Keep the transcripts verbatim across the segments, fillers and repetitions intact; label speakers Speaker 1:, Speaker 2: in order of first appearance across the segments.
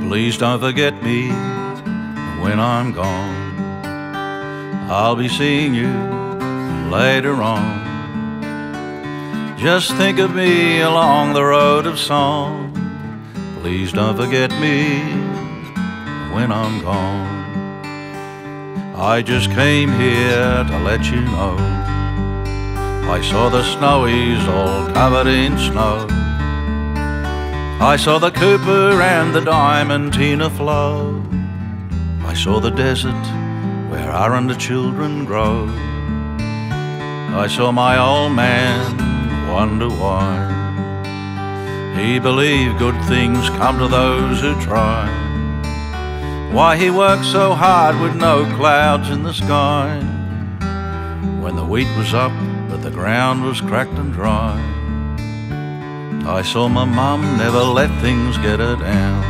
Speaker 1: Please don't forget me when I'm gone. I'll be seeing you later on. Just think of me along the road of song. Please don't forget me when I'm gone. I just came here to let you know I saw the snowies all covered in snow. I saw the Cooper and the Diamantina flow. I saw the desert where aren't the children grow. I saw my old man wonder why he believed good things come to those who try. Why he worked so hard with no clouds in the sky, when the wheat was up but the ground was cracked and dry. I saw my mum never let things get her down,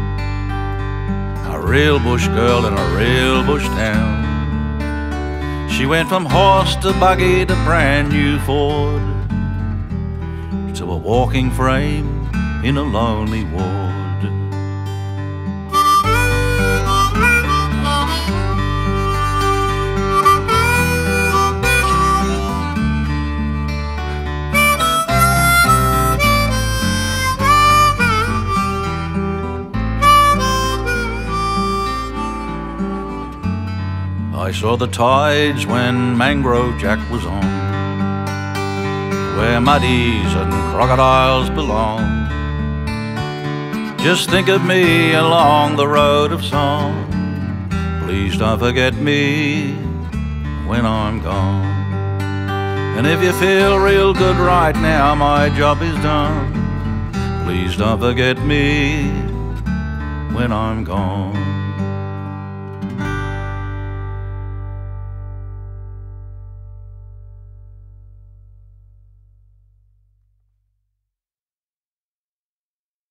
Speaker 1: a real bush girl in a real bush town. She went from horse to buggy to brand new Ford, to a walking frame in a lonely ward. I saw the tides when Mangrove Jack was on, where muddies and crocodiles belong. Just think of me along the road of song. Please don't forget me when I'm gone. And if you feel real good right now, my job is done. Please don't forget me when I'm gone.